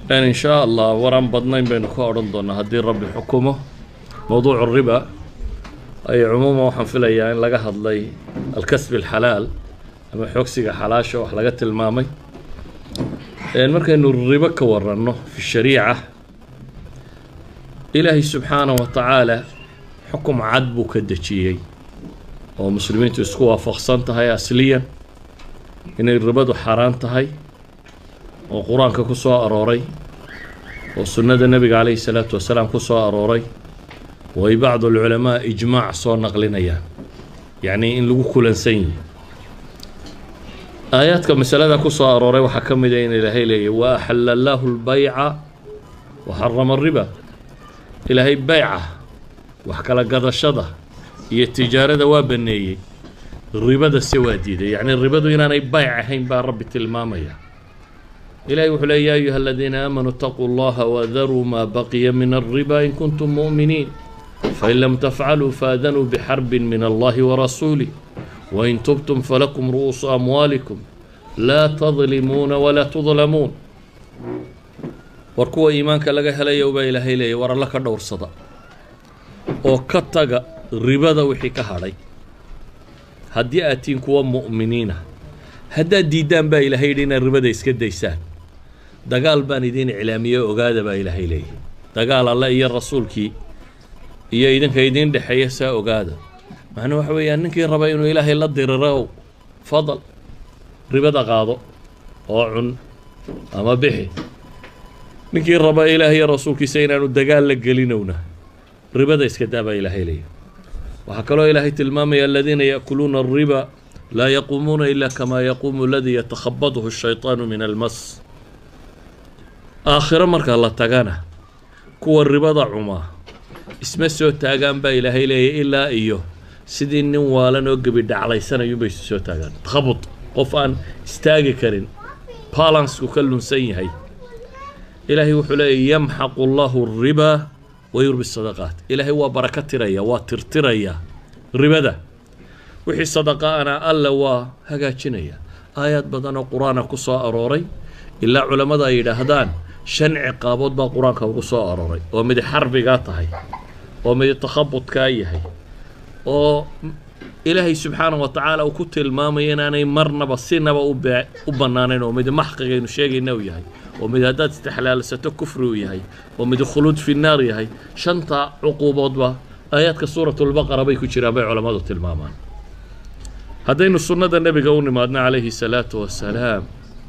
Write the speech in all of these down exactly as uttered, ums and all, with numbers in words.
يعني إن شاء الله وران بدنين بين كورن ضنا هدي ربي حكمه موضوع الربا أي عموما وحن في الأيام لقى هذلي الكسب الحلال أما حكسي حلاشة وحلقات المامي يعني مركز إنه الربا كورنه في الشريعة إلهي سبحانه وتعالى حكم عدبو كدتشيي ومسلمين تسكوا فخصنتها أصليا إن الربا حرام تهي وقرآن كسوا أروري وسنة النبي عليه الصلاة والسلام كسوا أروري وبعض العلماء إجماع صار نقلنا يعني إن لقوا كل سين آيات كمثال كسوا أروري وحكم دين إلهي لي وأحل الله البيع وحرم الربا إلهي بيعه وحكى لك قدر الشضة هي التجارة دواب النية الربا ده السوادي ده يعني الربا ده هنا يبيع هين بقى رب المامية إلهي وحلي يا أيها الذين آمنوا اتقوا الله وذروا ما بقي من الربا إن كنتم مؤمنين فإن لم تفعلوا فآذنوا بحرب من الله ورسوله وإن تبتم فلكم رؤوس أموالكم لا تظلمون ولا تظلمون warkuwa iimaanka laga helayo baa Ilaahay leeyahay war alla ka dhowrsada oo ka taga ribada wixii ka hadhay haddii aad tiin kuwa mu'miniina hadda diidaan baa Ilaahay dhina ribada iska daysaan dagaal baan idin cilaamiyo ogaada baa Ilaahay leeyahay dagaal alla iyo rasuulkii iyo idinka idin dhaxeeya saa ogaada macna waxa weeyaan ninkii raba inuu Ilaahay la diriro fadal ribada qaado oo cun ama bixi ninkii raba Ilaahay rasuulkiisa inaanu dagaal la gelinowna ribada iska daaba Ilaahay leeyahay waxa kale oo Ilaahay tilmaamay alladina yaakuluna ar-riba la yaqumuna illa kama yaqumu alladhi yatakhabbathu ash-shaytanu min al-mas aakhira marka la tagana kuwa ribada cuma isma soo taagan baa Ilaahay leeyahay illa iyo sidii nin waalan oo gabi dhaclaysanayo bay soo taagan takhabbut qof aan istaagi karin balance ku kalunsan yahay إلهي وحلي يمحق الله الربا ويربي الصدقات إلهي وبركة ريا وترتريا الربا ده وحي الصدقاء أنا ألا وهجاتشنيا آيات بدنا قرآن قصة أروري إلا علماء ذا يدهدان شن عقابات بقرآن قصة أروري ومد حرب قاطعي ومد تخبط كايهي و إلهي سبحانه وتعالى وكت المامين أنا مرنا بصينا وبنانين ومد محققين وشيء نويهي ومد هدات استحلال ستكفر وياهي ومد خلود في النار ياهي شنطة عقوبات با آيات كسورة البقرة بيكو شرابي علماء التلمامان هذين السنة النبي قولنا مادنا عليه الصلاة والسلام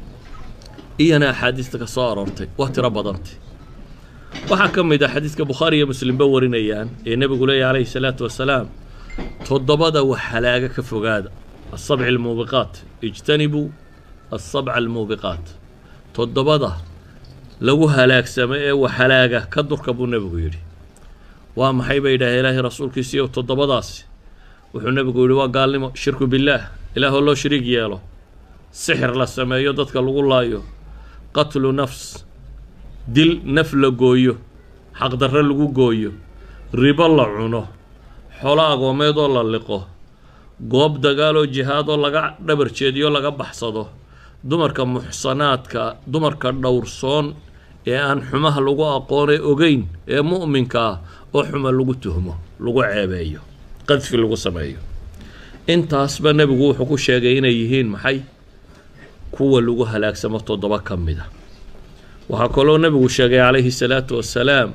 إينا حديثك صاررتي واتربضنتي وحكم إذا حديثك بخاري مسلم بورين إيان النبي قول عليه الصلاة والسلام تضبض وحلاقة كفقادة السبع الموبقات اجتنبوا السبع الموبقات تضبضه لو هلاك سماء وحلاقة كدر كبو النبي يري وما حيبا إله إله رسول كيسيو تضبضاس وحو النبي يقول وقال لي شرك بالله إله الله شريك ياله سحر للسماء يضدك الله يو قتل نفس دل نفل قويو حق در لغو قويو ربا الله عنه حولا قوميد الله لقوه قوب دقالو جهادو لغا دبر جيديو لغا بحصدو dumarka muxsanaadka dumarka dhowrsoon ee aan xumaha lagu aqoonay ogeyn ee mu'minka oo xuma lagu tuhmo lagu ceebeeyo qadfi lagu sameeyo intaas ba nabigu wuxuu ku sheegay inay yihiin maxay kuwa lagu halaagsamo toddoba kamida waxa kaloo nabigu sheegay calayhi salaatu wassalaam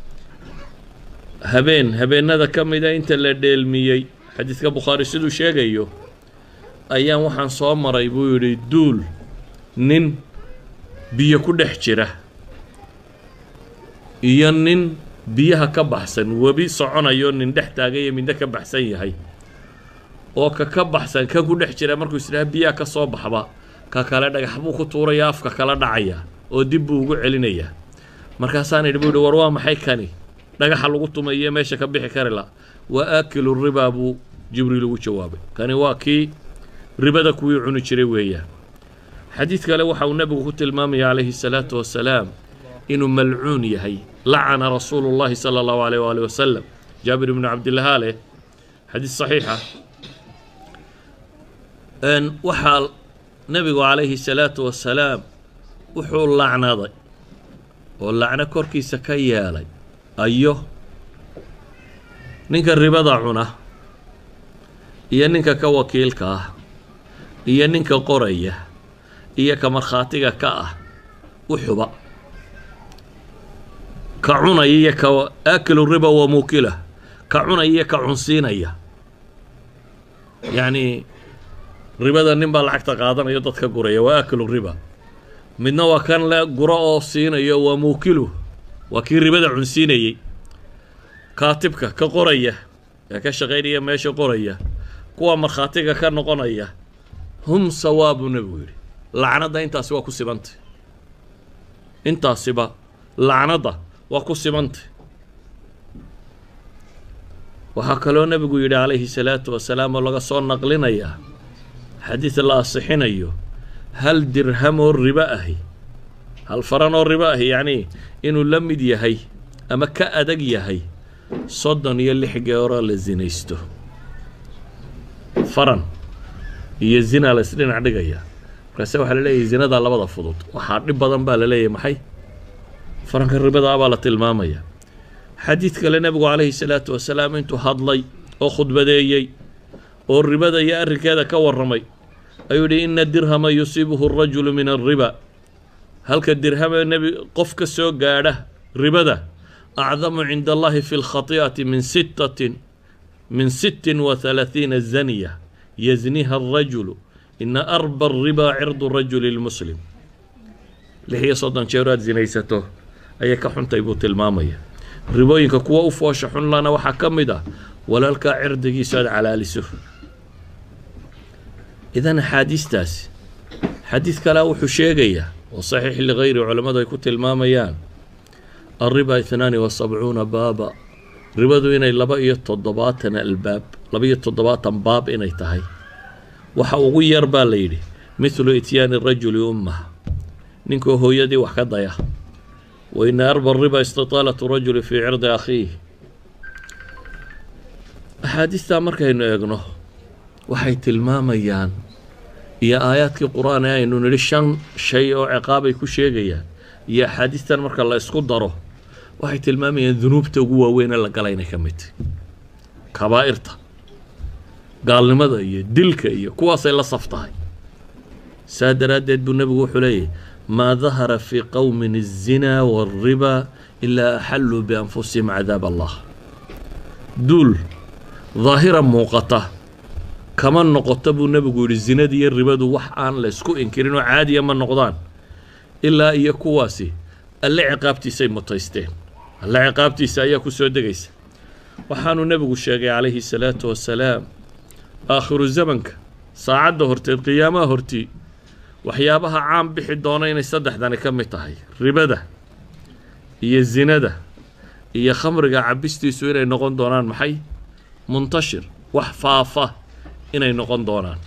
habeen habeenada kamida inta la dheelmiyay xadiiska Bukhari sidoo sheegayo ayaan waxaan soo maray buu yiri duul nin biyo ku dhex jira iyo nin biyaha ka baxsan wabi soconayo nin dhex taagay mid ka baxsan yahay oo ka ka baxsan ka ku dhex jira markuu isla biyaha ka soo baxba ka kala dhagax buu ku tuuraya afka kala dhacaya oo dib buu ugu celinaya markaasaan idhi buu war waa maxay kani dhagaxa lagu tumayo meesha ka bixi kara la wa akilu riba buu jibriil ugu jawaabay kani waa kii ribada kuwii cuni jiray weeyaan حديث قال وحو النبي قلت المامي عليه الصلاة والسلام إنه ملعون يهي لعن رسول الله صلى الله عليه وآله وسلم جابر بن عبد الله عليه حديث صحيحة أن وحال نبي عليه الصلاة والسلام وحول لعنة oo lacna korkiisa ka yeelay ayo ninka ribada cuna iyo ninka ka wakiilka ah iyo ninka qoraya iyo ka markhaatiga ka ah u xuba ka cunaya iyo ka aakilu riba wa muukila ka cunaya iyo ka cunsiinaya yacni ribada nin baa lacagta qaadanayo dadka guraya waa aakilu riba midna waa kan la guro oo siinayo waa muukilu waa kii ribada cunsiinayay kaatibka ka qoraya ee ka shaqaynaya meesha qoraya kuwa markhaatiga ka noqonaya hum sawaabu nabigu yidhi lacnada intaasi waa ku sibantay intaasiba lacnada waa ku sibantay waxaa kaloo nabigu yidhi calayhi salaatu wasalaam oo laga soo naqlinayaa xadiid la asixinayo hal dirham oo riba ahi hal faran oo riba ahi yacni inuu la mid yahay ama ka adag yahay soddon iyo lix geeroo la zinaysto faran iyo zina la isdhinac dhigaya markaase waxaa la leeyahay zinadaa labada fudud waxaa dhib badan baa la leeyahay maxay faranka ribada abaa la tilmaamaya xadiid kale nabigu calayhi salaatu wasalaam intuu hadlay oo khudbadeeyey oo ribada iyo arrinkeeda ka warramay ayuu yidhi ina dirhama yusiibuhu arajulu min alriba halka dirhama nebi qof ka soo gaadha ribada acdamu cinda allahi fi lkhati'ati min sittatin min sittin wa halaathiina zaniya yazniha alrajulu ina arba alriba cirdu rajuli lmuslim lix iyo soddon jeeroad zinaysato ayay ka xuntay buu tilmaamaya ribooyinka kuwa u foosha xun lana waxaa ka mid ah walaalkaa cirdigiisu aad calaaliso idan axaadiistaasi xadiid kalea wuxuu sheegayaa oo saxiix ligayri culammadu ay ku tilmaamayaan alriba itnaani wa sabcuuna baaba ribadu inay laba iyo toddobaatan albaab laba iyo toddobaatan baab inay tahay waxa ugu yar baa la yidhi mithlu ityaani rajuli ummah ninkoo hooyadii wax ka daya wa ina arba riba istitaalatu rajuli fii cirdi akhiih axaadiistaa markaynu eegno waxay tilmaamayaan iyo aayaadkii qur-aan ee aynu nidhi shan shay oo ciqaabay ku sheegayaan iyo axaadiistan marka la isku daro waxay tilmaamayaan dunuubta ugu waaweyn ee la gala inay ka mid tahay kabaa'irta gaalnimada iyo dilka iyo kuwaasay la saf tahay saa daraaddeed buu nebigu wuxuu leeyahy maa dahara fii qowmin الzinaa wاlriba ilaa axalluu bianfusihim cadaab allah duul daahira muuqata kama noqota buu nebigu yidhi zinada iyo ribadu wax aan la isku inkirin oo caadiya ma noqdaan ilaa iyo kuwaasi alle ciqaabtiisay mutaysteen alle ciqaabtiisa ayaa ku soo degaysa waxaanuu nebigu sheegay calayhi salaatu wasalaam aakhiru zamanka saacadda horteed qiyaamaha hortii waxyaabaha caan bixi doona inay saddexdani ka mid tahay ribada iyo zinada iyo khamriga cabistiisu inay noqon doonaan maxay muntashir wax faafa inay noqon doonaan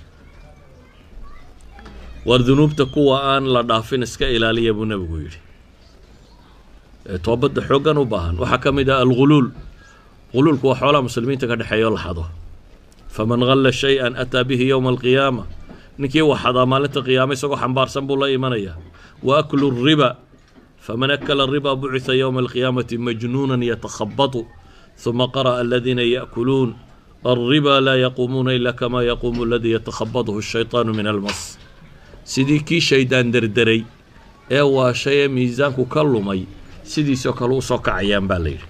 war dunuubta kuwa aan la dhaafin iska ilaaliya buu nebigu yidhi ee toobadda xooggan u baahan waxaa ka mid ah alguluul guluulku waa xoolaha muslimiinta ka dhexeeya oo la xado faman galla shay-an ataa bihi yowma alqiyaama ninkii wax xadaa maalinta qiyaama isagoo xambaarsan buu la imanayaa wa aklu riba faman akala riba bucitha yowma alqiyaamati majnuunan yatakhabatu ثم قرأ الذين يأكلون الربا لا يقومون إلا كما يقوم الذي يتخبطه الشيطان من المص سيدي كي شيطان دردري ايوا شيء ميزانكو كلمي سيدي سو كلو سو كعيان بالير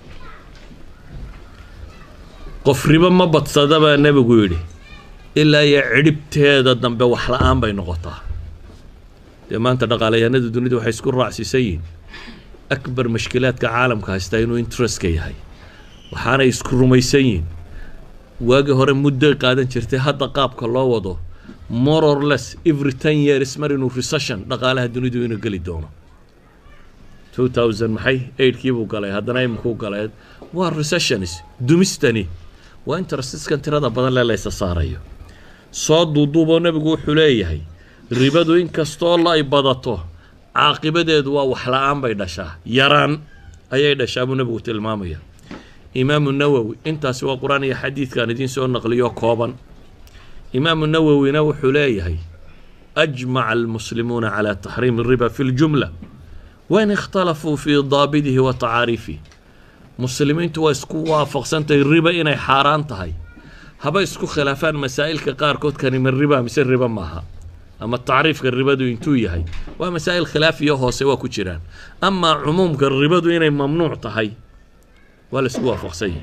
qof riba ma badsada baa nebigu yidhi ilaa iyo cidhibteeda dambe wax la-aan bay noqotaa dee maanta dhaqaalayahanada dunida waxay isku raacsiisan yihiin akbar mashkilaadka caalamka haystaa inuu interestka yahay waxaanay isku rumaysan yihiin waagii hore muddoy qaadan jirtay hadda qaabka loo wado more or less every ten years mar inuu recession dhaqaalaha dunidu inuu geli doono two thousand maxay eightkii buu galay haddana imikuu galay waa recessionis dumistani waa interestkan tirada badan lee laysa saarayo soo duuduuboo nebigu wuxuu leeyahay ribadu inkastoo la ay badato caaqibadeedu waa wax la-aan bay dhashaa yaraan ayay dhashaa buu nebigu tilmaamaya imaamu nawowi intaasi waa qur-aan iyo xadiidkan idiin soo naqliyo kooban imaamu nawowina wuxuu leeyahay ajmaca almuslimuuna calaa taxriimi riba fi ljumla وين اختلفوا في ضابطه وتعاريفه مسلمين تو اسكو وافق سنتي الربا إنay حاران tahay هبا اسكو خلافان مسائل كقاركود كان من الربا مثل الربا معها أما التعريف كالربا دو ينتو يهي ومسائل خلافية هو سوا كجيران أما عموم كالربا دو إنay ممنوع tahay ولا اسكو وافق سي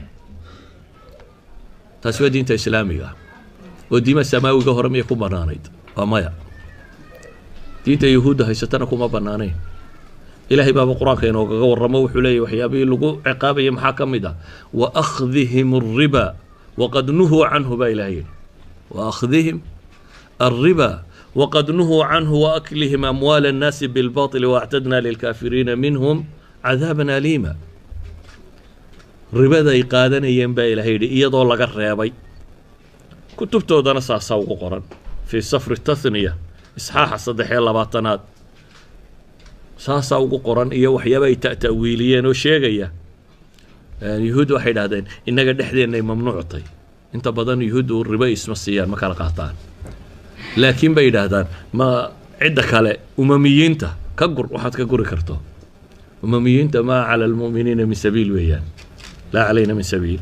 تاسوا دينتا إسلامية وديما سماوي هرم يكون بنانيد ومايا دينتا يهودا هيستنا كوما بنانين إلهي باب القرآن كانوا ورموا وحلي وحيابي لقوا عقابهم محاكمة وأخذهم الربا وقد نهوا عنه بإلهي وأخذهم الربا وقد نهوا عنه وأكلهم أموال الناس بالباطل واعتدنا للكافرين منهم عذابا أليما ربا ذا إقادنا ينبا إلهي إيضا لغا الريابي كتبتو دانا ساساوق قرآن في سفر التثنية إصحاح صدحي الله باطنات saasaa ugu qoran iyo waxyaaba ay ta'wiiliyeen oo sheegaya yuhuud waxay dhahdeen inaga dhexdeena mamnuuctay inta badan yuhuud riba isma siiyaan ma kala qaataan laakiin bay dhahdaan ma cid kale umamiyiinta ka gur waxaad ka guri karto umamiyiinta ma ala almu'miniina min sabiil weeyaan la alayna min sabiil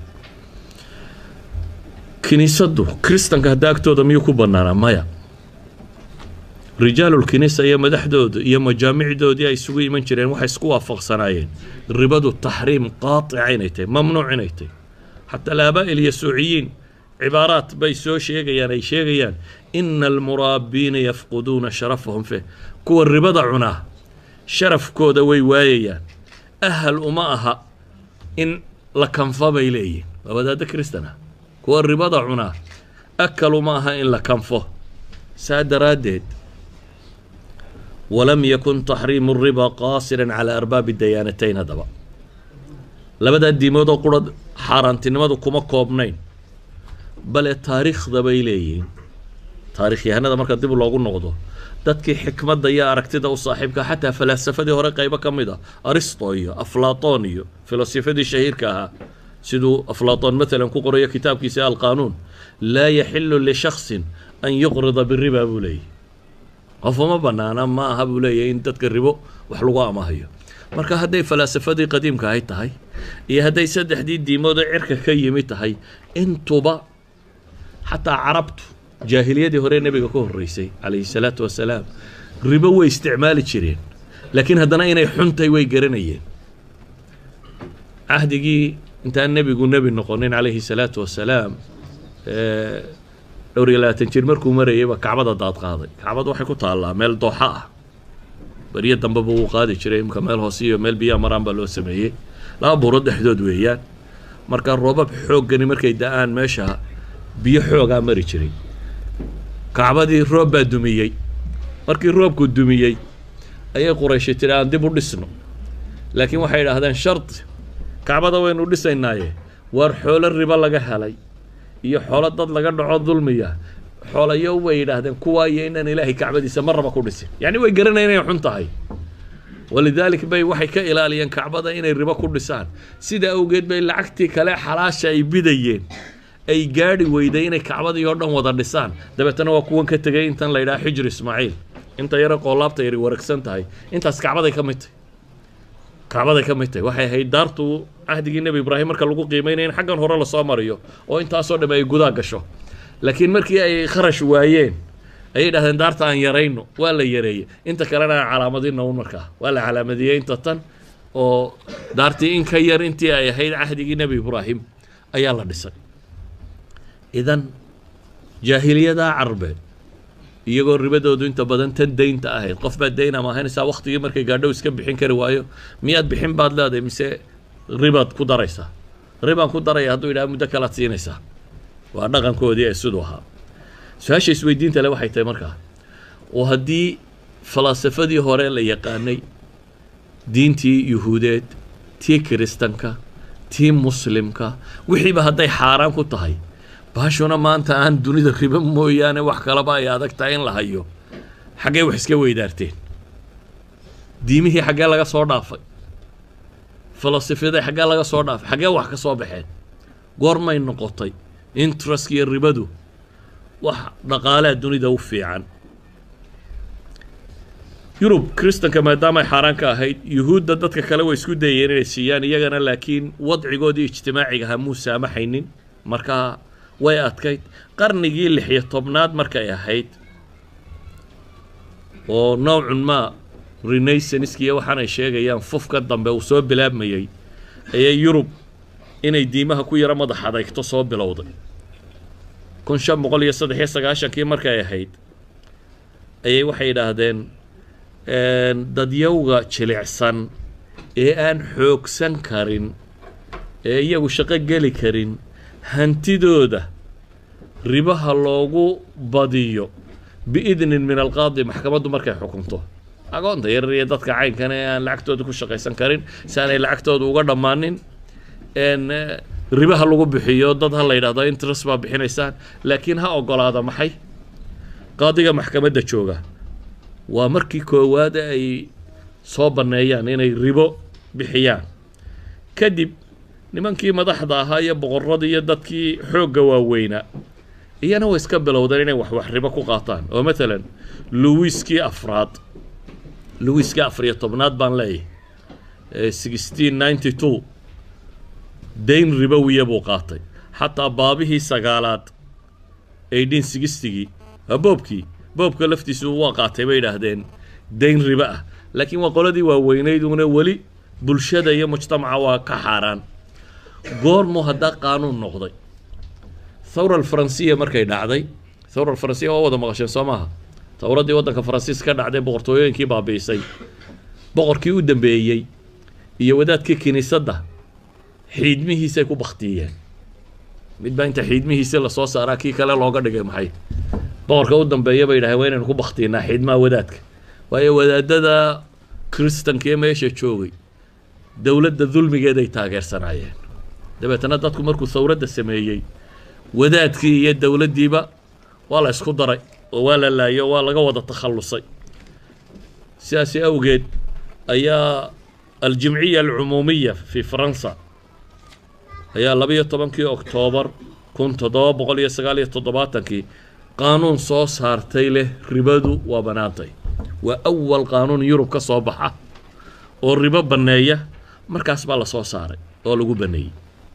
kiniisadu kristanka hadaagtooda miyuu ku banaanaa maya رجال الكنيسة يا مدحدود يا مجامع دود يا يسوي من جرين وحي سكوا فوق صنايين الربا التحريم قاطع عينيتي ممنوع عينيتي حتى الآباء اليسوعيين عبارات بيسو شيغيان أي شيغيان إن المرابين يفقدون شرفهم فيه كو الربا عناه شرف كودا ويوايا أهل أماها إن لكن فبيلي وبدا كريستنا كو الربا عناه أكلوا ماها إن لكن فه ساد رادد ولم يكن تحريم الربا قاصرا على أرباب الديانتين هذا بقى لبدا الديمود قرد حارنتنمد كما كوبنين بل التاريخ ذا بيليين تاريخي هنا ذا مركز ديبو لوغو نقضو دادكي حكمة ديا أركتدا وصاحبك حتى فلسفة دي هوري قيبا كميدا أرسطوية أفلاطونية فلسفة دي شهير كاها سيدو أفلاطون مثلا كو قرية كتاب كيساء القانون لا يحل لشخص أن يقرض بالربا بوليه قفما بنانا ما هبوليه إن تتقربو وحلوغا ما هي marka haday falsafadii qadiimka ay tahay iyo haday saddexdii diimood cirka ka yimid tahay intuba hatta arabtu jaahiliyadii hore nabiga ka horeysay alayhi salatu wasalaam ribo way isticmaali jireen laakiin hadana inay xuntay way garanayeen ahdigii inta nabigu nabi noqonin alayhi salatu wasalaam ee dhowriyalaatan jir markuu marayay ba kacbada daad qaaday kacbadu waxay ku taalaa meel dooxa ah بريد دم بابو قادي شريم كمال هوسيو مال بيا مرام بالو سميه لا برود حدود ويان marka roobab xoogani markay da'aan meesha biyo xooga mari jiray kacbadii roob baa dumiyay markii roobku dumiyay ayay quraysh tiraan dib u dhisno laakiin waxay yiraahdeen shart kacbada waynu dhisaynaaye war xoolo riba laga helay iyo xoolo dad laga dhaco dulmiya xoolayo way yiraahdeen kuwa yeeynaan ilaahay kacbadiisa marba ku dhisin yani way garanayeen inay xun tahay walidalik bay waxay ka ilaaliyeen kacbada inay riba ku dhisaan sida awgeed bay lacagtii kale xalaasha ay bidayeen ay gaari weyday inay kacbada iyo dhan wada dhisaan dabeetana waa kuwan ka tagay intan la yiraahdo xijr ismaaciil inta yara qoolaabta yari waragsan tahay intaas kacbada ka mid kacbada ka mid waxay ahayd daartu ahdigii nabi ibraahim marka lagu qiimeeyay in xaggan hore la soo mariyo oo intaas oo dhamay gudaa gasho لكن مركي أي خرج وايين أي ده دارت عن يرينه ولا يري أنت كلنا على مدينة ومركا ولا على مدينة تطن أو دارتي إن خير أنت أي هيد عهد النبي إبراهيم أي الله نسأل إذن جاهلية دا عربة يقول ربده دو أنت بدن تدين تأهيد قف بدينا ما هنسا وقت يمركي قاعدوا يسكب بحين كروايو ميات بحين بعد لا ده مسا ربط كدريسة ربط كدرية هدو إلى مدكلات سينسا وأنا كودي أسودها سهاش يسويدين تلا واحد تمركها وهدي فلسفة دي هوري اللي يقاني دينتي يهودات تي كريستانكا تي مسلمكا وحي بهدي حرام كتهاي باشونا ما أنت عن دوني تقريبا مويانة وحكالا با يادك تاين لهايو حاجة وحسكي ويدارتين ديمي هي حاجة لغا صور دافع فلسفة دي حاجة لغا صور دافع حاجة وحكا صوبحين قرما النقطي interest كي الربادو وح نقالة دوني دو في عن yurub kristanka maadaama ay xaaraan ka ahayd yuhuudda dadka kale way isku dayeen inay siiyaan iyagana laakiin wadcigoodii ijtimaaciga ha muu saamaxaynin markaa way adkayd qarnigii lix iyo tobnaad markay ahayd oo noocun ma renaissancekiiyo waxaanay sheegayaan fufka dambe uu soo bilaabmayey ayay yurub inay diimaha ku yaro madax adeegto soo bilowday kun shan boqol iyo saddex iyo sagaashankii markay ahayd ayay waxay yidhaahdeen dadyowga jilicsan ee aan xoogsan karin ee iyagu shaqo geli karin hantidooda ribaha loogu badiyo biidnin min alqaadi maxkamaddu markay xukunto agoonta yarar iyo dadka caynkan ee aan lacagtooda ku shaqaysan karin si aanay lacagtooda uga dhammaanin ribaha lagu bixiyo dad ha la yidhahdo interest baa bixinaysaan laakiin ha ogolaada maxay qaadiga maxkamadda jooga waa markii koowaad ay soo banneeyaan inay ribo bixiyaan kadib nimankii madaxda ahaa iyo boqorradii iyo dadkii xoogga waaweynaa iyana way iska bilowdeen inay wax wax ribo ku qaataan oo matalan luwiskii afraad luwiskii afar iyo tobnaad baan leeyahay sixteen ninety two dayn ribowiya buu qaatay xataa baabihii sagaalaad eighteen sixtygii waa boobkii boobka laftiisu waa qaatay bay yidhaahdeen dayn ribo ah laakiin waa qoladii waaweynayd una weli bulshada iyo mujtamaca waa ka xaaraan goormuu haddaa qaanuun noqday thawra alfaransiya markay dhacday thawra alfaransiya waa wada maqasheen soo maaha thawraddii waddanka faransiis ka dhacday boqortooyooyinkii baabi'isay boqorkii u dambeeyey iyo wadaadkii kiniisadda xiidmihiisay ku baktiyeen midbaa inta xiidmihiisi lasoo saaraa kii kale looga dhigay maxay boqorka u dambeeya bay yidhahdeen waa inaynu ku baktiinaa xiidmaha wadaadka waayo wadaadada kristanka ee meesha joogay dowladda dulmigeed ay taageersanaayeen dabeetana dadku markuu thawradda sameeyey wadaadkii iyo dowladdiiba waa la isku daray oo waa la laayo waa laga wada takhallusay sidaasi awgeed ayaa aljimciya alcumuumiya fi faransa ayaa labiyo tobankii oktoobar kun toddoba boqol iyo sagaal iyo toddobaatankii qaanuun soo saartay leh ribadu waa bannaantay waa awal qaanuun yurub ka soo baxa oo ribo banneeya markaas baa la soo saaray oo lagu banneeyey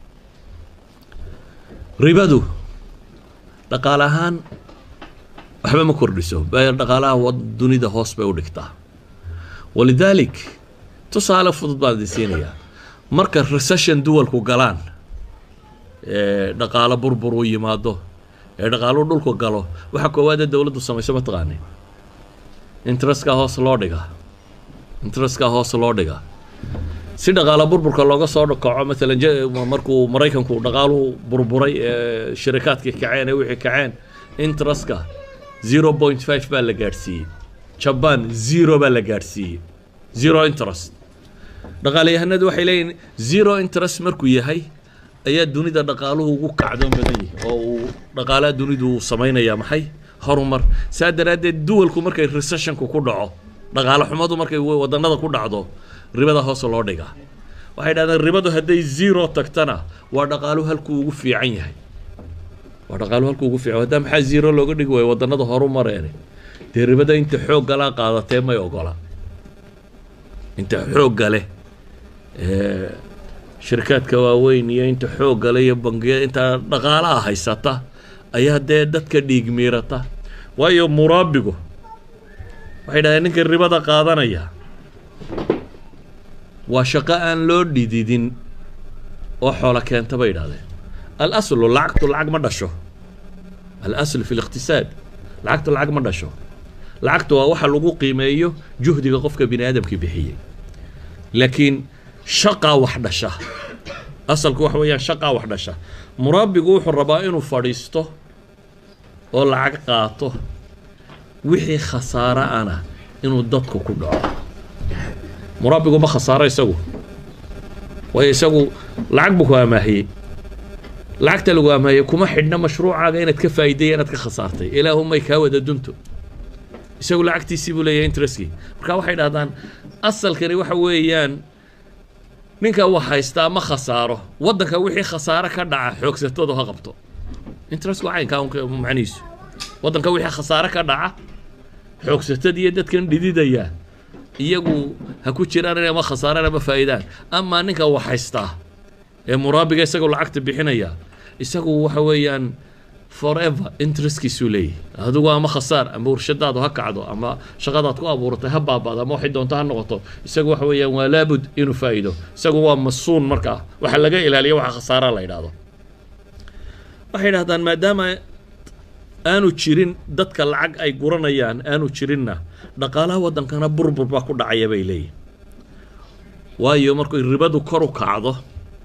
ribadu dhaqaale ahaan waxba ma kordhiso dhaqaalaha dunida hoos bay u dhigtaa walidaalik tusaale fudud baan idin siinayaa marka recession duwalku galaan ee dhaqaale burbur u yimaado ee dhaqaaluhu dhulku galo waxa koowaad dawladdu samayso ma taqaanay interest-ka hoos loo dhigaa interest-ka hoos loo dhigaa si dhaqaale burburka looga soo kaco maalan markuu maraykanku dhaqaaluhu burburay ee shirkadkii kaceen ee wixii kaceen interest-ka zero point five baa la gaadhsiiyey jaban zero baa la gaadhsiiyey zero interest dhaqaalayahanadu waxay leeyihiin zero interest markuu yahay ayaa dunida dhaqaaluhu ugu kacdoon badan yahay oo uu dhaqaalaha dunidu uu samaynayaa maxay horumar saa daraaddeed duwalku markay recessionku ku dhaco dhaqaale xumadu markay wadannada ku dhacdo ribada hoos loo dhigaa waxay dhahdeen ribadu hadday zero tagtana waa dhaqaaluhu halkuu ugu fiican yahay waa dhaqaaluhu halkuu ugu fiican haddaa maxaa zero looga dhigi waayo wadannada horumareene dee ribada inta xoog galaa qaadatee may ogola inta xoogga leh shirkaadka waaweyn iyo inta xoogga leh iyo bangiyada inta dhaqaalaha haysata ayaa dee dadka dhiig miirata waayo muraabigu waxay dhahdeen ninka ribada qaadanaya waa shaqo aan loo dhididin oo xoolo keenta bay yidhahdeen alaslu lacagtu lacag ma dhasho alaslu fi liqtisaad lacagtu lacag ma dhasho lacagtu waa waxa lagu qiimeeyo juhdiga qofka bini aadamkii bixiyey laakiin shaqaa wax dhasha asalku waxa weeyaan shaqaa wax dhasha muraabigu wuxuu rabaa inuu fadhiisto oo lacag qaato wixii khasaare ana inuu dadku ku dhaco muraabigu ma khasaaro isagu waayo isagu lacag buu ku amaahiyey lacagta lagu amaahiyey kuma xidhna mashruucaaga inaad ka faa'iideeya inaad ka khasaartay ilaahumay kaa wada dunto isagu lacagtiisii buu leeyahay intereskii marka waxay dhahdaan asalkani waxa weeyaan ninka wax haystaa ma khasaaro waddanka wixii khasaare ka dhaca xoogsatoodu ha qabto interestku caynkaa macnihiisu waddanka wixii khasaare ka dhaca xoogsatad iyo dadkan dhididaya iyagu ha ku jiraan inay ma khasaaraan ama faa'iidaan ama ninka wax haystaa ee muraabiga isagoo lacagta bixinaya isagu waxa weeyaan forever interestkiisu leeyahay adigu ama khasaar ama warshadaadu ha kacdo ama shaqadaad ku abuuratay ha baabado ama waxay doonto ha noqoto isagu waxa weeyaan waa laabud inuu faa'iido isagu waa masuun markaa waxa laga ilaaliyo waxa khasaara la yidhaahdo waxay yidhahdaan maadaama aanu jirin dadka lacag ay guranayaan aanu jirinna dhaqaalaha waddankana burbur baa ku dhacaya bay leeyihin waayo markay ribadu kor u kacdo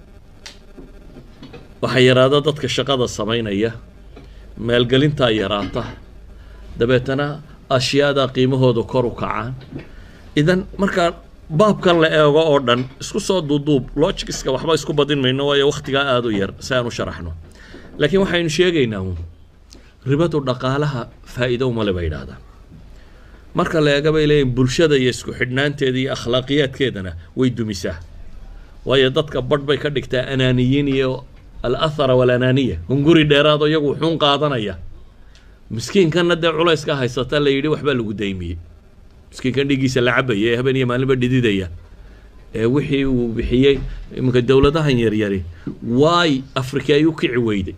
waxaa yaraada dadka shaqada samaynaya maalgelintaa yaraata dabeetana ashyaada qiimahooda kor u kacaan idan markaa baabkan la eego oo dhan isku soo duuduub logiskiska waxba isku badin mayno waayo wakhtigaa aada u yar si aan u sharaxno laakiin waxaynu sheegaynaa ribadu dhaqaalaha faa'iido umale bay yidhaahdaan marka la eega bay leeyihin bulshada iyo isku xidhnaanteeda iyo akhlaaqiyaadkeedana way dumisaa waayo dadka badh bay ka dhigtaa anaaniyiin iyo الأثر والأنانية هنقولي ديرادو يجو حون قاضنايا مسكين كان ندى علاء إسكا هاي ستة يدي وحبل قدامي مسكين كان يجي سلعبة يا هبني ما نبى جديدة وحي وبحيي ممكن الدولة ده هنير يري واي أفريقيا يوقع ويدي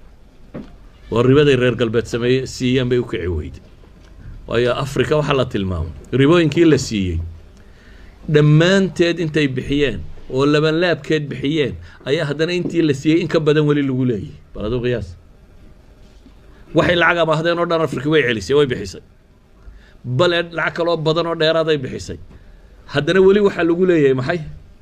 والربا ده الرجال قلبت سمي سيام بيوقع ويدي ويا أفريقيا وحلت الماء ربا إن كيل سيي دمان تاد أنت بحيان ولا من لاب كيد بحيان أي هدنا أنتي اللي سيء إنك بدن ولي الولاي بلادو قياس وحي العقب هدنا ودنا أفريقيا علي سوي بحسي بلد العقل بدن ودنا هذا بحسي هدنا ولي وحي الولاي ما حي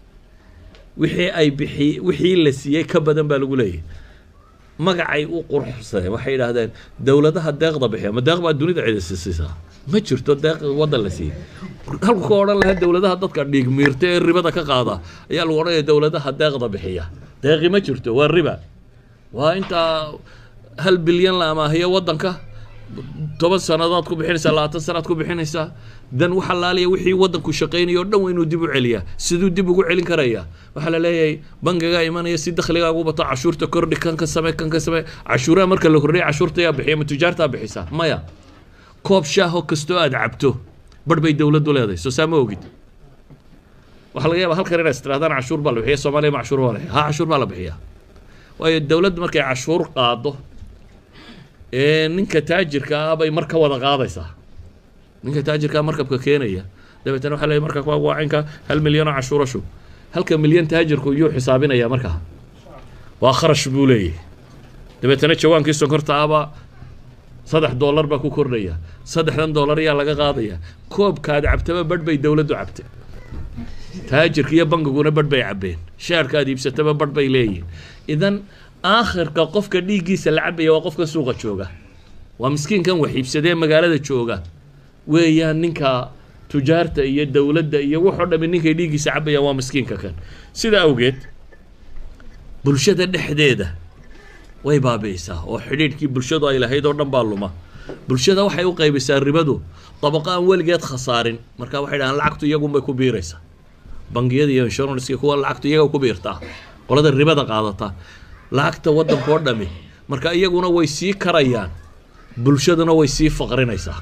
وحي أي بحي وحي اللي سيء كبدن بالولاي ما قاعد وقرح صحيح وحي هذا دولتها الداغضة بحيا ما الداغضة الدنيا تعيد السياسة ما شرطوا الداغ وضع لسي هل كورا لها دولتها ضدك ديك ميرتين الربا دك قاضة يا الورايا دولتها الداغضة بحيا داغي ما شرطوا والربا وانت هل بليون لا ما هي وضنك طبعا سنواتكم بحينسا لا سنواتكم بحينسا دن وحلاليا وحي ودنكو شقين يودن وينو ديبو عليا سيدو ديبو علين كريا وحلاليا بنغا ايمانيا سي دخليغا ugu bato cashuurta kordhi kan ka samee kan ka samee cashuuraha marka la kordhiyo cashuurta yaa bixiya ma tujaarta bixisa maya koob shaaho kasto aad cabto bar bay dawladdu leedahay soo saama ogid waxa laga yaabaa halkan inay istiraadaan cashuur baa la bixiya Soomaaliya cashuur waa la ha cashuur baa la bixiya waayo dawladdu markay cashuur qaado ee ninka taajirka ah bay marka wada qaadaysaa ninka taajirka markabka keenaya dabeetana waxa la marka ku waacinka hal milyan oo cashuur shub halka milyan taajirku iyo xisaabinaya marka waa kharash buu leeyahay dabeetana jawaankii sonkorta aba saddex dollar baa ku kordhaya saddexdan dollar ayaa laga qaadaya koobkaad cabtaba badh bay dawladdu cabtay taajirka iyo bangiguna badh bay cabeen shaarkaad iibsataba badh bay leeyihiin idan aakhirka qofka dhiigiisa la cabaya waa qofka suuqa jooga waa miskiinkan wax iibsadee magaalada jooga weeyaan ninka tujaarta iyo dawladda iyo wuxuu dhami ninkay dhiigiisa cabaya waa miskiinka kan sida awgeed bulshada dhexdeeda way baabaysaa oo xidhiidhkii bulshadu ay lahayd oo dhan baa luma bulshada waxay u qaybisaa ribadu طبقة aan weligeed khasaarin marka waxay dhahaan lacagtu iyagu bay ku biiraysaa bangiyada iyo insurance kuwa lacagtu iyagu ku biirtaa qolada ribada qaadata lacagta wadanka oo dhami marka iyaguna way sii karayaan bulshaduna way sii faqrinaysaa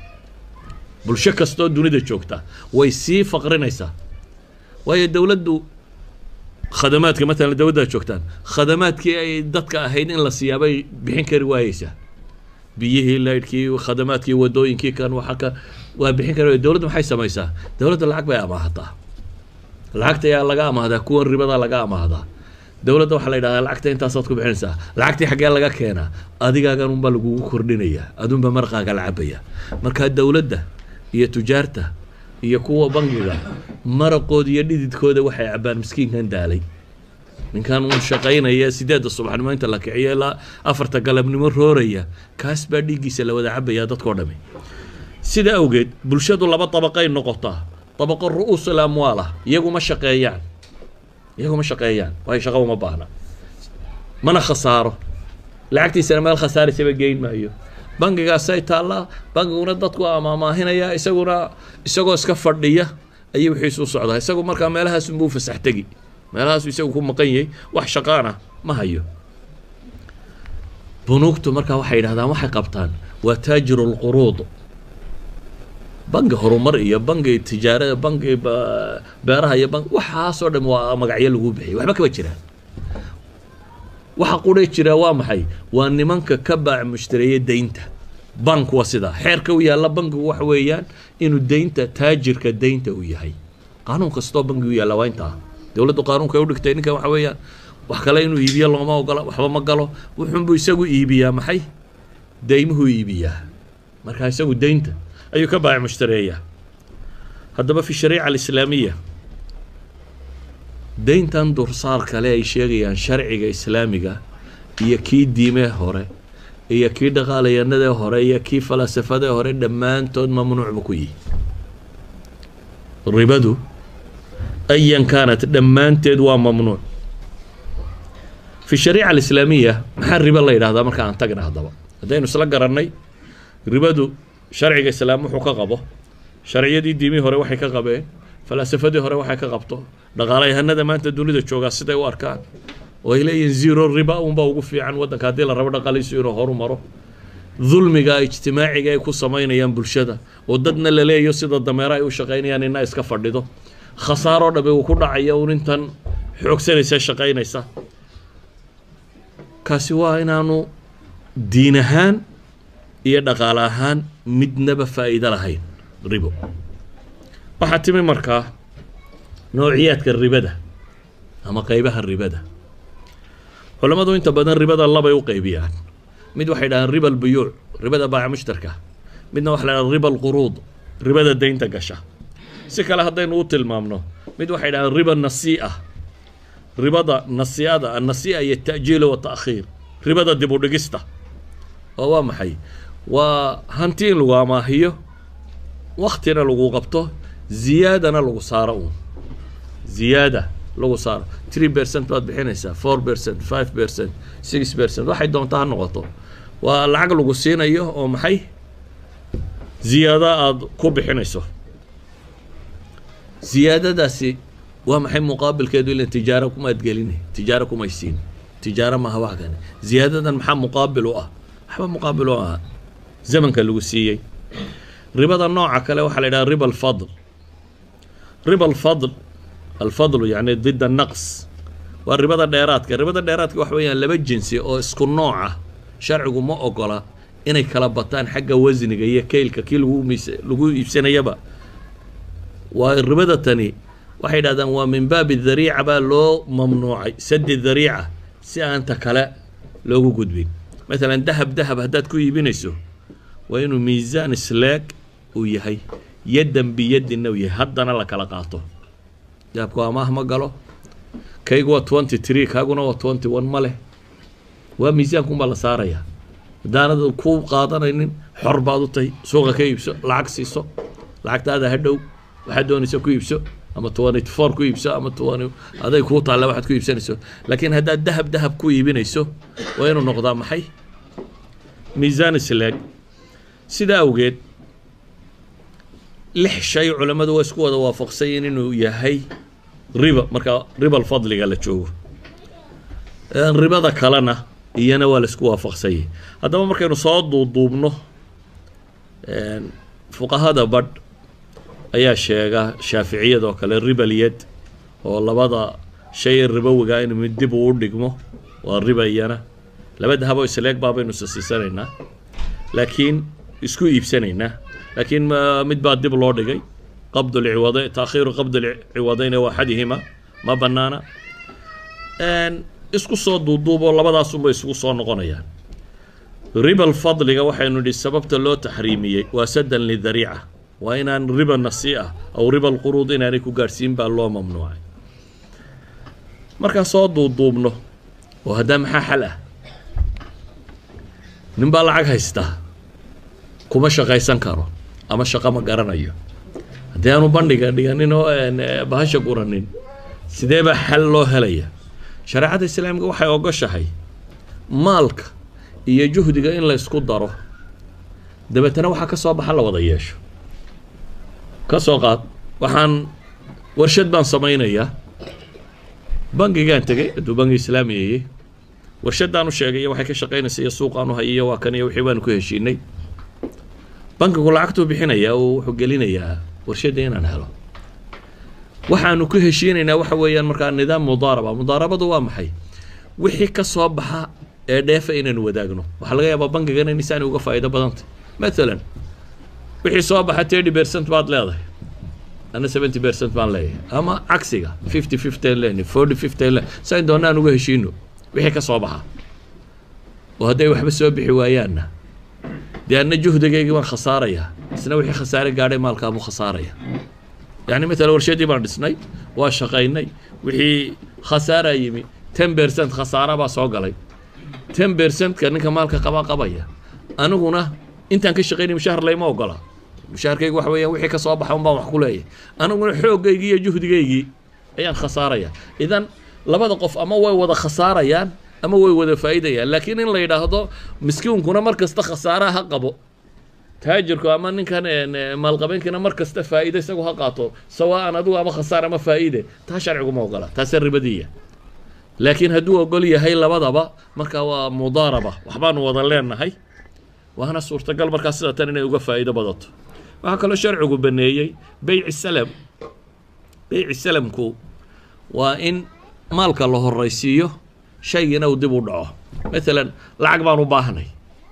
bulsho kastoo dunida joogta way sii faqrinaysaa waayo dawladdu khadamaadka مثلا dawladda joogtaan khadamaadkii ay dadka ahayd in la siyaabay bixin kari waayaysaa biyihii laydhkii khadamaadkii wadooyinkii kan waxa ka waa bixin kari dawladdu maxay samaysaa dawladda lacag bay amaahataa lacagta yaa laga amaahdaa kuwan ribada laga amaahdaa dawladda waxa la yiraahdaa lacagta intaasaad ku bixinaysaa lacagtii xagee laga keenaa adigaagan unba lagugu kordhinayaa adunba marqaaga la cabaya marka dawladda iyo tujaarta iyo kuwa bangiga maraqood iyo dhididkooda waxay cabaan miskiinkan daalay ninkan uu shaqaynaya sideeda subaxnimo inta la kiciyo ilaa afarta galabnimo rooraya kaas baa dhigiisa la wada cabaya dadkoo dhami sida awgeed bulshadu laba tabaqay noqotaa tabaqo ru'uus al-amwaal iyagu ma shaqeeyaan iyagu ma shaqeeyaan way shaqo uma baahna mana khasaaro lacagtiisa meel khasaaraysa ba geyn maayo bangiga say taala bangiguna dadku amaamaahinaya isaguna isagoo iska fadhiya ayuu wixiisu socdaa isagu marka meelahaas uu fasax tagi meelahaas isagu ku maqan yahay wax shaqaana ma hayo bunuugtu marka waxay yiraahdaan waxay qabtaan waa taajirul quruud bangi horumar iyo bangi tijaarada bangi beeraha iyo bangi waxaasoo dhan waa magacyo lagu bixiyay waxba kama jiraan waxa qudhay jira waa maxay waa nimanka ka baac mushtareeya deynta bank waa sida xeerka u yaala bangigu wax weeyaan inuu deynta taajirka deynta u yahay qaanuun kastoo bangigu yaala waa intaa dowladdu qaanuunka u dhigtay ninkan waxa weeyaan wax kale inuu iibiyo looma ogola waxba ma galo wuxuunbuu isagu iibiyaa maxay deymuhu iibiyaa marka isagu deynta ayuu ka baac mushtareeyaa haddaba fi shariica alislaamiya deyntan dursaar kale ay sheegayaan sharciga islaamiga iyo kii diimee hore iyo kii dhaqaalayanadee hore iyo kii falasafadee hore dhammaantood mamnuuc buu ku yihi ribadu ayan kaanat dhammaanteed waa mamnuuc fi shariica alislaamiya maxaa riba la yidhahdaa marka aan tagna haddaba haddaynu isla garannay ribadu sharciga islaam wuxuu ka qabo sharciyadii diimii hore waxay ka qabeen falasafadii hore waxay ka qabto dhaqaalayahanada maanta dunida joogaa siday u arkaan oo ay leeyihiin zero riba unbaa ugu fiican waddanka haddii la rabo dhaqaalihiisu inuu horu maro dulmiga ijtimaaciga ay ku samaynayaan bulshada oo dadna la leeyo sida dameero ay u shaqaynayaan inna iska fadhido khasaaroo dhabe uu ku dhacaya un intan xoogsanaysa shaqaynaysa kaasi waa inaanu diin ahaan iyo dhaqaale ahaan midnaba faa'iido lahayn ribo waxaa timi markaa noociyaadka ribada ama qaybaha ribada culamadu inta badan ribada labay u qaybiyaan mid waxay dhahaan riba albuyuuc ribada baaca mushtarka midna waxa la dhahaa riba alquruud ribada deynta gasha si kale haddaynu u tilmaamno mid waxay dhahaan riba nasii'a ribada nasii'ada annasii'a iyo ta'jiila wa ta'khiir ribada dib u dhigista oo waa maxay waa hanti in lagu amaahiyo waktina lagu qabto ziyaadana lagu saaro uun ziyaada lagu saaro three percent baad bixinaysaa four percent five percent six percent waxay doontaa ha noqoto waa lacag lagu siinayo oo maxay ziyaada aada ku bixinayso ziyaadadaasi waa maxay muqaabilkeedu ilan tijaaro kumaad gelini tijaaro kumay siin tijaaro maaha wax kane ziyaadadan maxaa muqaabil u ah waxba muqaabil u aha zamanka lagu siiyey ribada nooca kale waxaa la yidhaha riba alfadl riba alfadl alfadlu yani did annaqs waa ribada dheeraadka ribada dheeraadka waxa weeyaan laba jinsi oo isku nooca sharcigu ma ogola inay kala bataan xagga wasniga iyo kaylka kii lagu mis lagu iibsanayaba waa ribada tani waxay yidhahdaan waa min baabi dariica baa loo mamnuucay sadi dariica si aanta kale loogu gudbin maalan dahab dahab haddaad ku iibinayso waa inuu miisaan isleeg uu yahay yaddan biyadinna uu yahay haddana la kala qaato dahabku amaah ma galo kaygu waa twenty three kaaguna waa twenty one ma leh waa miisaankunbaa la saarayaa haddaanad ku qaadanaynin xor baad u tahay suuqa ka iibso lacag siiso lacagtaada ha dhow waxaad doonaysa ku iibso ama twenty four ku iibso ama twenty aday kuu taalla waxaad ku iibsanayso laakiin haddaad dahab dahab ku iibinayso waa inuu noqdaa maxay miisaan isleeg sidaa awgeed lix shay culammadu waa isku wada waafaqsayin inuu yahay riba marka riba alfadliga la joogo ribada kalena iyana waa la isku waafaqsanyay haddaba markaynu soo duuduubno fuqahada badh ayaa sheega shaaficiyada oo kale riba lyad oo labada shay ribowiga in mid dib uu u dhigmo waa riba iyana laba dahabo isleeg baabaynu sasiisanaynaa laakiin isku iibsanaynaa laakiin mid baa dib loo dhigay qabd lciwadayn taakhiiru qabd lciwadayna waa axadihima ma banaana isku soo duuduuboo labadaasunbay isugu soo noqonayaan riba alfadliga waxaynu nidhi sababta loo taxriimiyey waa sadan lidariica waa inaan riba nasii'a aw riba alquruud inaanay ku gaadhsiin baa loo mamnuucay markaan soo duuduubno oo haddaa maxaa xal ah nin baa lacag haystaa kuma shaqaysan karo ama shaqo ma garanayo haddii aanu bandhiga dhiganin oo bahasha guranin sidee baa xal loo helaya shareecada islaamiga waxay ogoshahay maalka iyo juhdiga in la isku daro dabeetana waxaa ka soo baxa la wada yeesho ka soo qaad waxaan warshad baan samaynayaa bangigaan tegay hadduu bangi islaamiyayey warshadaan u sheegay iyo waxay ka shaqaynaysa iyo suuqaan u hayay iyo waa kan iyo wixii baanu ku heshiinay bankigu lacagtuu bixinaya oo wuxuu gelinayaa warshada inaan helo waxaanu ku heshiinaynaa waxa weeyaan markaa nidaam mudaaraba mudaarabadu waa maxay wixii ka soo baxa ee dheefa inaan wadaagno waxa laga yaabaa bankigan in isaan uga faa'iido badanta مثلا wixii soo baxa thirty percent baad leedahay ana seventy percent baan leeyahay ama cagsiga fifty fifty leen forty fifty leen say doonaan uga heshiino wixii ka soo baxa oo haday waxba soo bixi waayaana deena juhdigayga waan khasaaraya isna wixii khasaare gaaray maalka abu khasaaraya yani مثلا warshadii baan dhisnay waa shaqaynay wixii khasaara yimi ten percent khasaara baa soo galay ten percent ka ninka maalka qaba qabaya aniguna intaan ka shaqeynay mushahar layma ogola mushaharkaygu waxa weeyaan wixii ka soo baxay baan wax ku leeyahay aniguna xoogaygi iyo juhdigaygi ayaan khasaaraya idan labada qof ama way wada khasaarayaan ama way wada faa'iidayaan laakiin in la yiraahdo miskiinkuna markasta khasaaraha qabo taajirku ama ninkan maalqabeenkina markasta faa'iido isagu ha qaato sawaan adigu ama khasaara ama faa'iide taa sharcigu ma ogola taas ribadiya laakiin hadduu ogol yahay labadaba marka waa mudaaraba waxbaan wada leenahay وأنا صورة قلب مركز تاني يوقف فائدة بدط وهكذا الشرع بنيي بيع السلم بيع السلم كو وإن مالك الله الرئيسية شيء نودي بوضعه مثلا العقبة نباهني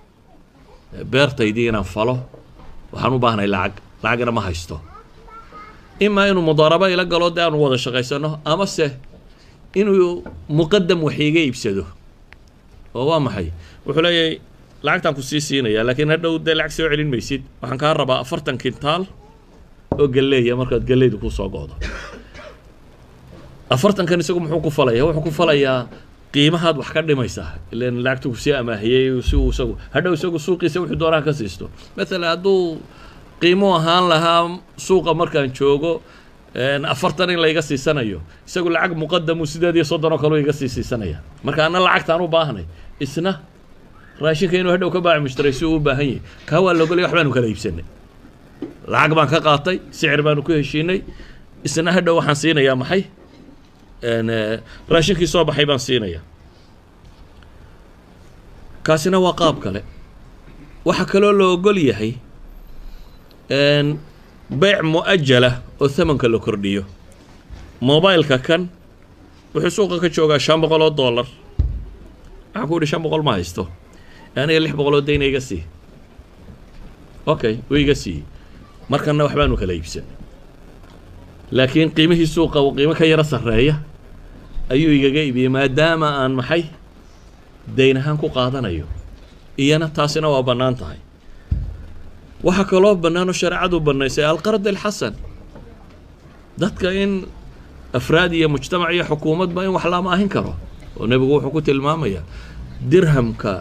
بيرتا يدينا فلو وحنو باهني العق العقنا ما هيستو إما إنه مضاربة إلى قالوا ده أنا وضع شغيسانه أما سه إنه مقدم وحيجي يبسده وهو ما حي وحلاي lacagtaan ku sii siinaya laakiin hadhow dee lacag soo celin maysid waxaan kaa rabaa afartan kintaal oo galeeya markaad galeedu ku soo go'do afartan kan isagu muxuu ku falayaa wuxuu ku falayaa qiimahaad wax ka dhimaysaa ilaan lacagtu ku sii amaahiyay si uu isagu hadhow isagu suuqiisa wuxuu doonaa ka siisto mesela hadduu qiimo ahaan lahaa suuqa markaan joogo afartan in la iga siisanayo isagu lacag muqaddam uu sideed iyo soddon oo kale iga sii siisanaya marka ana lacagtaan u baahnay isna raashinka inuu hadhow ka baac mushtaray si uu u baahan yahay ka waa loo galay waxbaanu kala iibsanay lacag baan ka qaatay sicir baanu ku heshiinay isna hadhow waxaan siinayaa maxay een raashinkii soo baxay baan siinayaa kaasina waa qaab kale waxa kale oo loo ogol yahay een bayc muajjala oo thamanka la kordhiyo mobilka kan wuxuu suuqa ka joogaa shan boqol oo dollar waxa ku shan boqol ma haysto أنا اللي حبغلو دينا يقسي أوكي ويقسي مركنا وحبانو كلا يبسن لكن قيمه السوق وقيمه كي يرسل الرأية أيو يقايبي ما دام أن محي دينها انكو قادنا أيو إيانا تاسنا وبنان تاي وحكا الله بنانو شرعادو بنايسي القرض الحسن دادك إن أفرادية مجتمعية حكومة باين وحلا ما هنكرو ونبقو حكوة المامية درهم كا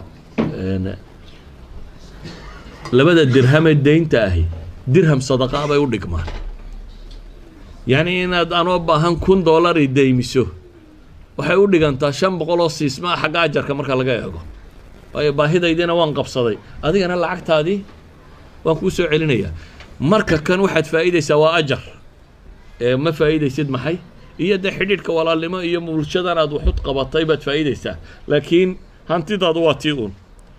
لبدا الدرهم الدين تاهي درهم صدقة باي ودك ما يعني إن أنا باهن كون دولار يديمسو waxay u dhigantaa shan boqol oo siisma xaq ajarka marka laga eego ay baahidaydina waan qabsaday adigana lacagtaadii waan ku soo celinaya marka kan waxaad faa'iideysaa waa ajar ee ma faa'iideysid maxay iyo de xidhiidhka walaalnimo iyo bulshadan aad wax u qabatay baad faa'iideysaa laakiin hantidaadu waa tii uun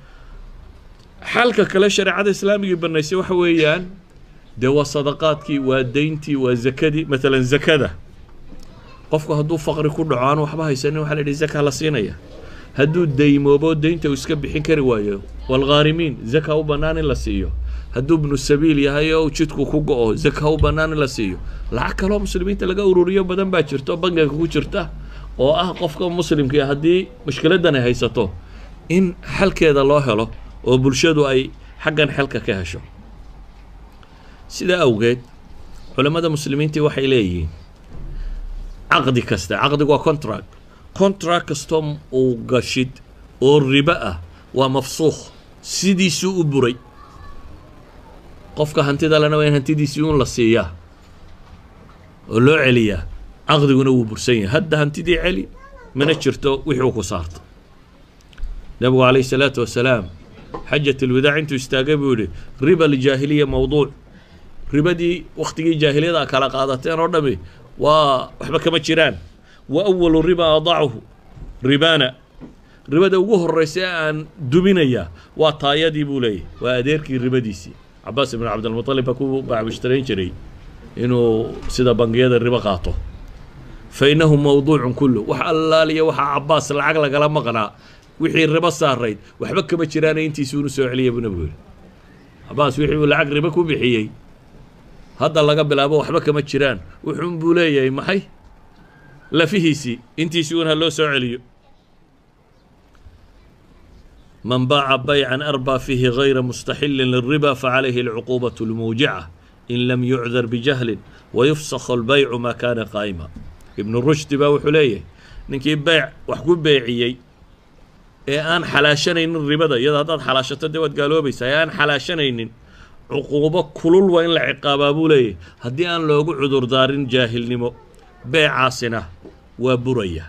xalka kale shariicada islaamiga banaysay waxa weeyaan de waa sadaqaadkii waa deyntii waa zakadii مثلا zakada qofku hadduu faqri ku dhaco aan waxba haysanin waxa la yidhi zaka la siinaya hadduu daymoobo deynta uu iska bixin kari waayo walghaarimiin zaka u bannaan in la siiyo hadduu ibnu sabiil yahay oo jidku ku go'o zaka u bannaan in la siiyo lacag kaloo muslimiinta laga ururiyo badan baa jirto bangiga ku jirta oo ah qofka muslimka ah haddii mushkiladan ay haysato in xalkeeda loo helo oo bulshadu ay xaggan xalka ka hesho sida awgeed culimada muslimiinta waxay leeyihiin عقد كسته عقد هو كونتراكت كونتراكت كستم او قشد او الربا ومفسوخ سيدي سوء بري قفك هنتي دالنا وين هنتي دي سيون لسيا ولو عليا عقد ونو برسين هدا هنتي دي علي من اشرتو وحوكو صارت النبي عليه الصلاة والسلام حجة الوداع انتو استاقبوا لي ربا الجاهلية موضوع ربا دي وقت الجاهلية دا كلا قادتين ردمي وحبا كما جيران وأول الربا أضعه ربانا ربا دا وقوه الرئيسي أن دومينيا وطايدي بولي وأديركي الربا ديسي عباس بن عبد المطلب بكو باع مشترين جري إنه سيدا بنقياد الربا قاطو فإنه موضوع كله وح الله لي وح عباس العقل قال ما قنع وحي الربا صار ريد وحبك بشرانه انتي سونو سو عليه ابن ابوي عباس وحي العقل ربا كو بخيي هذا الله قبل ابو وحبك ما جيران وحن بوليي maxay lafihiisi intiisuuna loo soo celiyo من باع بيعا أربى فيه غير مستحل للربا فعليه العقوبة الموجعة إن لم يعذر بجهل ويفسخ البيع ما كان قائما ابن الرشد باو حليه نكي بيع وحكو بيعيي إيه أن حلاشنين الربا ده يدا هذا حلاشته دوت قالوا بيس أن حلاشنين عقوبة كل وين العقاب أبو ليه هدي أن لوجو عذر دارين جاهل نمو بيع سنة وبرية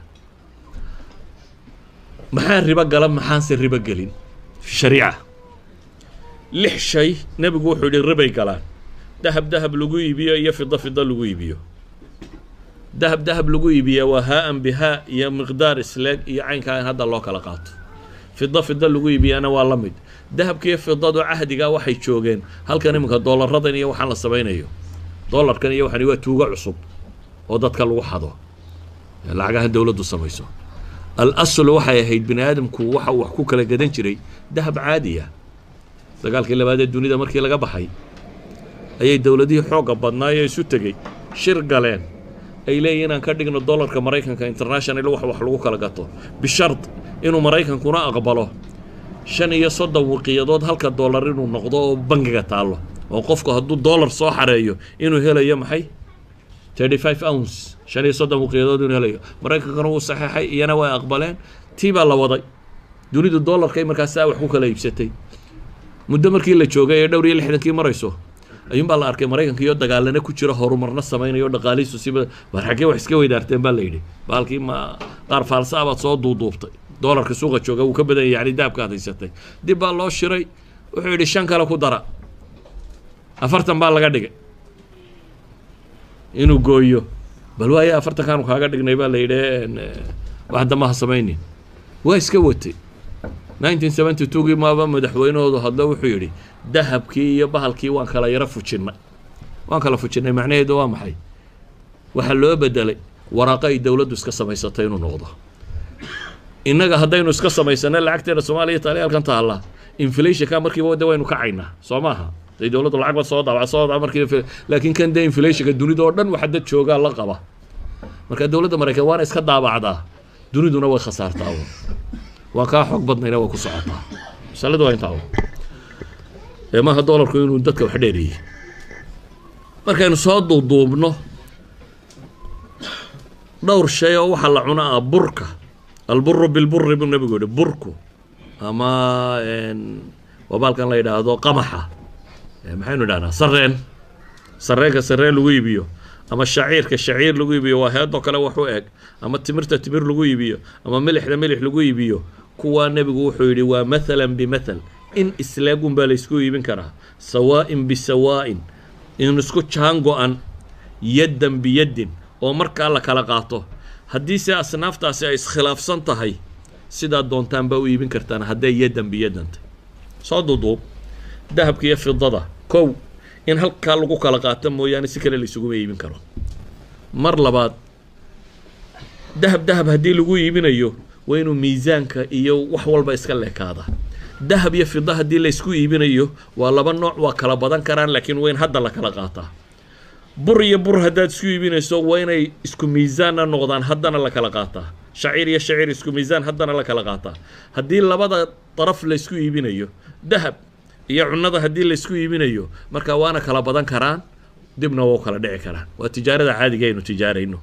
محان الربا قال محان سر الربا قالين في الشريعة لح شيء نبي وحول الربا قالان ذهب ذهب لقوي بيو يا فضة فضة لقوي بيو ذهب ذهب لقوي بيو وهاء بهاء يا مقدار سلاج يا عين كان هذا الله كلاقات فضة فضة لقوي بيو أنا والله مد ذهب كيف فضة عهد جا واحد شوجين هل كان يمكن دولار رضني وحنا السبعين أيوه دولار كان يوحنا يوه توقع عصب وضد كل واحده العجاه الدولة دو سميسو الأصل وحي هيد بني آدم كو وحا وحكو كلا جدن جري ذهب عادية قال كلا بعد الدنيا ده مركي لقى بحي أي الدولة دي حوجة بدنايا يسوتجي شر قالين أي ليه أنا كردي إنه الدولار كمرايكان كإنترناشونال وح وحلوه كلا قطه بشرط إنه مرايكان كنا أقبله شان يصدق وقيادات هلك الدولار إنه نقضه بنجة تعالى وقفك هدو الدولار صح رأيه إنه هلا يوم حي خمسة وثلاثين أونس شان يصدق وقيادات إنه هلا مرايكان كانوا صحيحي ينوى أقبلين تيبا الله وضي دولي الدولار كي مركز وحكو كلا يبستي مدة مركي اللي تشوجا يدوري اللي حنا كي مريسو أيام بالله أركي مريكان كيو دقالنا كوتشرا هرمرنا سماينا يو دقاليسو سيب ورحكي وحسكي ويدارتين بالليدي بالكي ما قارف على صعبة صوت دوضوبتي دولار كسوقة تشوجا وكبدا يعني داب كاتي ستي دي بالله شري وحيد الشان كلا كودرا أفرتن بالله قدقة إنه جويو بلوايا أفرتن كانوا كاقا دقنا بالليدي واحد ما سمايني ويسكي وتي nineteen seventy-two gii maaba madaxweynahoodu hadla wuxuu yiri dahabkii iyo bahalkii waan kala yara fujinay waan kala fujinay macnaheedu waa maxay waxa loo bedelay waraaqo ay dawladdu iska samaysatay inuu noqdo inaga hadaynu iska samaysana lacagteena Soomaaliya Taliyaalkan taala inflation ka markii wada waynu ka caynaa Soomaha ay dawladdu lacag bad soo daabac soo daabac markii laakiin kan day inflation ka dunida oo dhan waxa dad jooga la qaba marka dawladda Mareykanka waana iska daabacdaa duniduna way khasaartaa وكا حق بدنا إلى وكو صعطة سالدوا وين تعو ما هالدولار كينو دتك وحديري مركان صاد وضوبنا دور شيء وحل عنا بركة البر بالبر بالنبي بيقول بركو أما إن وبالك الله يدا هذا قمحة ما حينو دانا سرين سرين كسرين لوي بيو أما الشعير كالشعير لوي بيو وهذا كلا وحوق أما التمر تمر لوي بيو أما ملح لملح لوي بيو كوا النبي وحيري ومثلا بمثل إن إسلاقهم باليسكو يبين كره سواء بسواء إن نسكو تشانغو أن يدا بيد ومركا الله كلاقاته هديسي أصناف تاسي إس خلاف سنتهي سيدا دونتان باو يبين كرتان هدي يدا بيد أنت صادو دوب ذهب كيف في الضده كو إن هل كالوكو كلاقاته مو يعني سكر اللي سوقو يبين كره مر لباد ذهب ذهب هدي لقو يبين أيوه وينو ميزانك إيو وحول بيسكال لك هذا ذهب يفضه هدي اللي يسكو يبين إيو والله بنوع وكلا بدن كران لكن وين هذا لك لقاطه بر يبر هذا يسكو يبين يسو وين يسكو ميزان النقدان هذا لك لقاطه شعير يا شعير يسكو ميزان هذا لك لقاطه هدي اللي بدا طرف اللي يسكو يبين إيو ذهب يعنده هدي اللي يسكو يبين إيو مركا وانا كلا بدن كران دبنا وكلا دعي كران والتجارة عادي جاينو تجارة إنه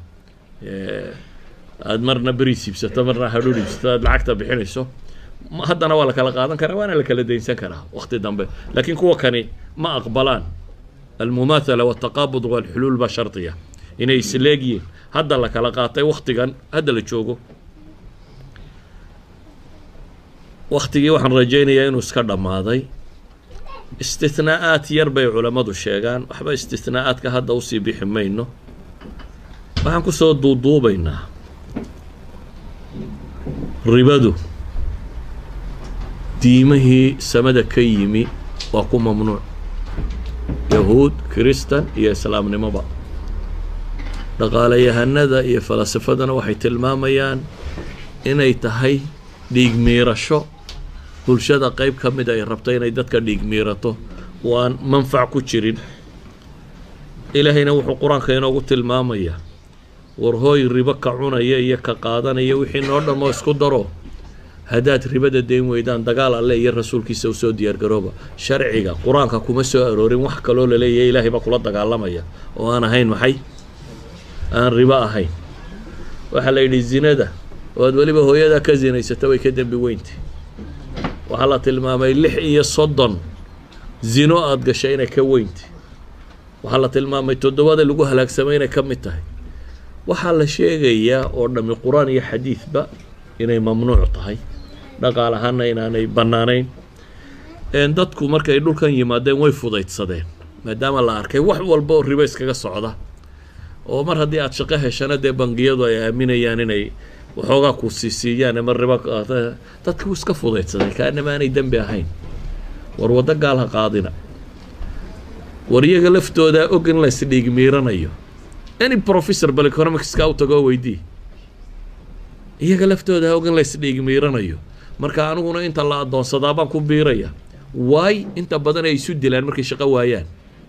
مرنا بريسي بس تمرنا هدولي بس العكتة بحنيسو هذا أنا ولا كلا قادن كرا وأنا اللي كلا دينسان كرا وقت دمبه لكن كوا كاني ما أقبلان المماثلة والتقابض والحلول بشرطية إن يسلاقي هذا اللي كلا قاطي وقت كان هذا اللي تشوفه وقت جي وحن رجينا ينو سكر ماضي استثناءات يربي علماء الشيغان وحبا استثناءات كهذا وصي بحمينه ما هنكو سو ضوضو بينها ربادو ديمه سمد كيمي وقو ممنوع yahuud kiristan iyo islaamnimoba dhaqaalayahanada iyo falasafadana waxay tilmaamayaan inay tahay dhiig miirasho bulshada qayb ka mid ay rabto inay dadka dhiig miirato waan manfac ku jirin ilaahayna wuxuu qur-aanka inoogu tilmaamayaa war hooy ribo ka cunaya iyo ka qaadanaya wixii noo dhammo isku daro haddaad ribada dayn weydaan dagaal alle iyo rasuulkiisa u soo diyaargarooba sharciga qur-aanka kuma soo aroorin wax kaloo la leeyahay ilaahay baa kula dagaalamaya oo aan ahayn maxay aan ribo ahayn waxaa la yidhi zinada oo aad weliba hooyada ka zinaysata way ka dembi weyntay waxaa la tilmaamay lix iyo soddon zino aad gashay inay ka weyntay waxaa la tilmaamay toddobada lagu halaagsamay inay ka mid tahay waxaa la sheegayaa oo dhammi qur-aan iyo xadiidba inay mamnuuc tahay dhaqaal ahaana inaanay bannaanayn dadku markay dhulkan yimaadeen way fudaydsadeen maadaama la arkay wax walba oo ribo iskaga socda oo mar haddii aad shaqo heshana dee bangiyadu ay aaminayaan inay waxoogaa ku siisiiyaan ama ribo dadka wuu iska fudaydsaday kaanama aanay dembi ahayn war waddo gaal ha qaadina war iyaga laftooda og in la isdhiig miiranayo any professor bal economicska u tago weydii iyaga laftooda og in la isdhiig miiranayo marka aniguna inta la adoonsadaa baan ku biiraya waay inta badan ay isu dilaan markay shaqo waayaan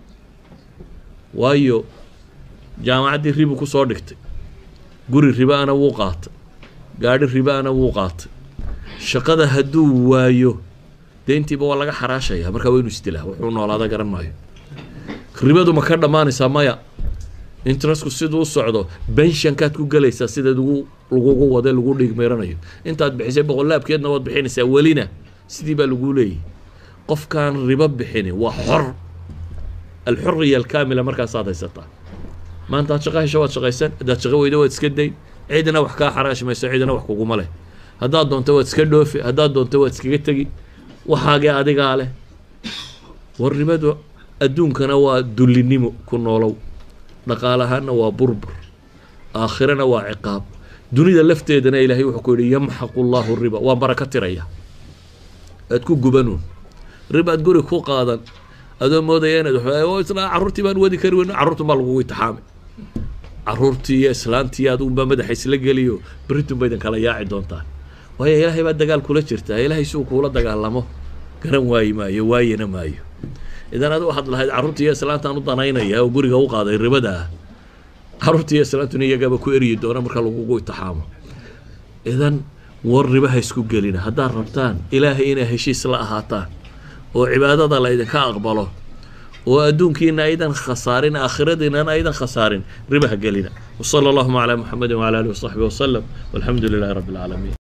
waayo jaamacaddii ribu ku soo dhigtay guri ribaana wuu qaatay gaadhi ribaana wuu qaatay shaqada hadduu waayo deyntiiba waa laga xaraashaya markaa waa inu isdilaa wuxuu noolaada garan maayo ribadu ma ka dhammaanaysaa maya interestku siduu u socdo benshankaad ku gelaysaa sideed ugu lagugu wade lagu dhiig meeranayo intaad bixisay boqolaabkeedna waad bixinaysaa welina sidii baa lagu leeyahy qofkaan ribo bixini waa xor alxuriya alkaamila markaasaad haysataa maanta aad shaqo hesho waad shaqaysan haddaad shaqo weydo waad iska dayn ciidana wax kaa xaraashi mayso ciidana wax kuguma leh haddaad doonto waad iska dhoofi haddaad doonto waad iskaga tegi waxaagee adigaa leh war ribadu adduunkana waa dullinimo ku noolow dhaqaalahaana waa burbur aakhirana waa ciqaab dunida lafteedana ilaahay wuxuu ku yidhi yamxaqu llaahu riba waa baraka tiraya aad ku gubanuun ribaad guri ku qaadan adoo moodaya inaad isla carruurtii baan wadi kari weyn carruurtun baa lagugu itixaamay carruurtii iyo islaantii aad unbaa madaxa isla geliyo berritun baydan kala yaaci doontaan waayo ilaahay baa dagaal kula jirtaa ilaahay si uu kuula dagaalamo garan waayi maayo waayana maayo idan adu waxaad lahayd carruurtii iyo islaantaan u danaynaya oo guriga u qaaday ribada ah carruurtii iyo islaantuna iyagaba ku eryi doona marka lagugu itixaamo idan war ribaha isku gelina haddaad rabtaan ilaahay inay heshiis la ahaataan oo cibaadada la idinka aqbalo oo adduunkiina aydan khasaarin aakhiradiinana aydan khasaarin ribaha gelina wasala allahuma calaa muxamedin wacala alihi wasaxbihi wasalam walxamdu lilahi rabbi alcaalamiin